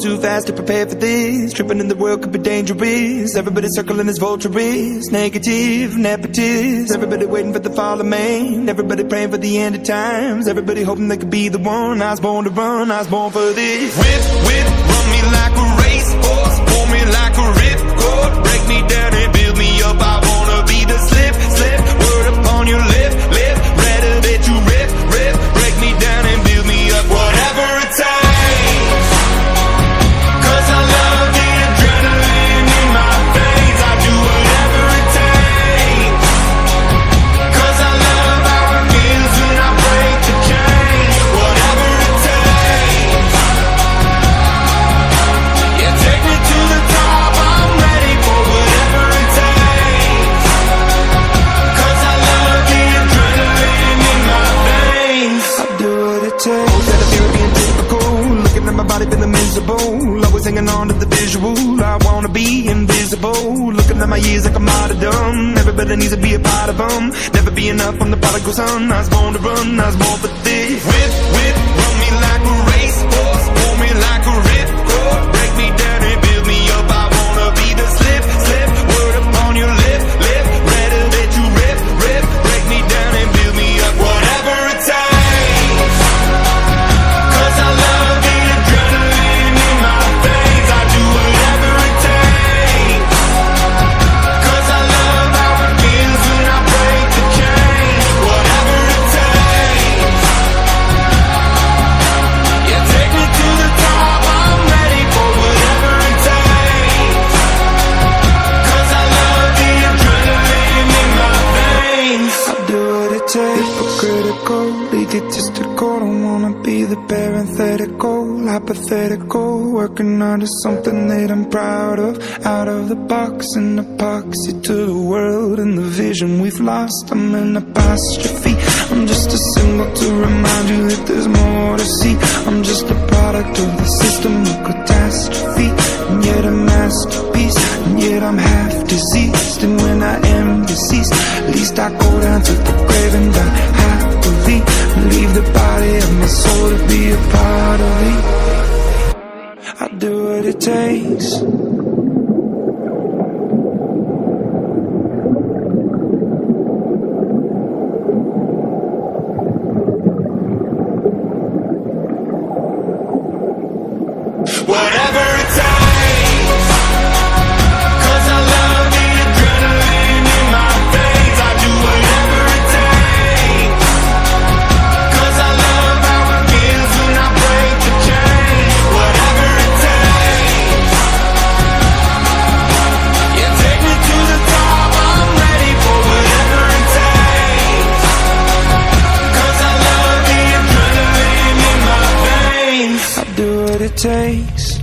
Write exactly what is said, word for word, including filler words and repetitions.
too fast to prepare for this. Tripping in the world could be dangerous. Everybody circling as vultures, negative, nepotist. Everybody waiting for the fall of man. Everybody praying for the end of times. Everybody hoping they could be the one. I was born to run, I was born for this. Whip, whip, run me like a racehorse, pull me like a ripcord, break me down and build me up. I wanna be the slip, slip, word upon your lip, lip, rather that you rip, rip, break me down and build me up. Whatever it takes, 'cause I love the adrenaline in my veins. I do whatever it takes, 'cause I love how it feels when I break the chain. Whatever it takes, yeah, take me to the top. I'm ready for whatever it takes, 'cause I love the adrenaline in my veins. I do what it takes. Instead of fear being typical, looking at my body feeling miserable, always hanging on to the visual. I wanna be invisible, looking at my years like I'm out of dumb. Everybody needs to be a part of them. Never be enough, I'm the prodigal son. I was born to run, I was born for this. Whip, whip, run me like a racehorse, pull me like a ripcord, break me down and build me up. I wanna be the slip, slip, word upon your lip, lip, rather that you rip, rip, break me down and build me up. Whatever it takes, 'cause I love the adrenaline in my veins. I do whatever it takes, 'cause I love how it feels when I break the chain. Whatever it takes, yeah, take me to the top. I'm ready for whatever it takes, 'cause I love the adrenaline in my veins. I do what it takes. Hypocritical, egotistical, don't wanna be the parenthetical, hypothetical, working out of something that I'm proud of. Out of the box, an epoxy to the world and the vision we've lost. I'm an apostrophe, I'm just a symbol to remind you that there's more to see. I'm just a product of the system of catastrophe, and yet a masterpiece, and yet I'm half diseased. And when I am deceased, at least I go down to the grave and die happily, leave the body of my soul to be a part of me. I do what it takes. Whatever it takes, 'cause I love the adrenaline in my veins. I do whatever it takes, 'cause I love how it feels when I break the chain. Whatever it takes, yeah, take me to the top. I'm ready for whatever it takes, 'cause I love the adrenaline in my veins. I do what it takes.